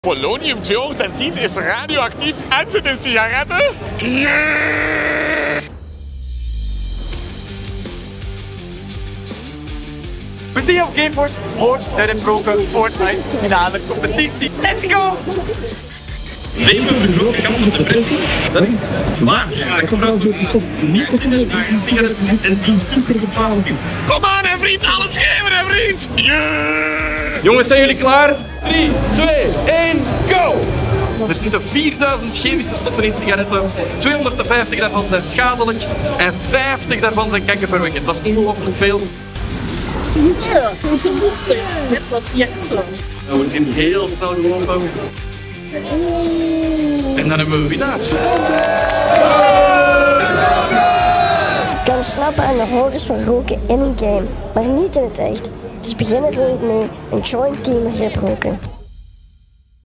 Polonium 210 is radioactief en zit in sigaretten? Yeah! We zien op GameForce voor de roken Fortnite-finale competitie. Let's go! Leven vergroot de kans op depressie. Dat is waar. Ik gebruik zo'n stof nicotine in sigaretten en die super verslavend is. Kom aan, hè, vriend, alles geven, hè, vriend! Yeah! Jongens, zijn jullie klaar? 3, 2, 1, go! Er zitten 4000 chemische stoffen in sigaretten, 250 daarvan zijn schadelijk en 50 daarvan zijn kankerverwekkend. Dat is ongelooflijk veel. Ja, voor zo'n monsters, net zoals sigaretten. Dat wordt in heel snel gelopen. En dan hebben we een winnaar. Je kan snappen aan de horrors van roken in een game, maar niet in het echt. Dus begin er gewoon niet mee en join Team Grip Roken.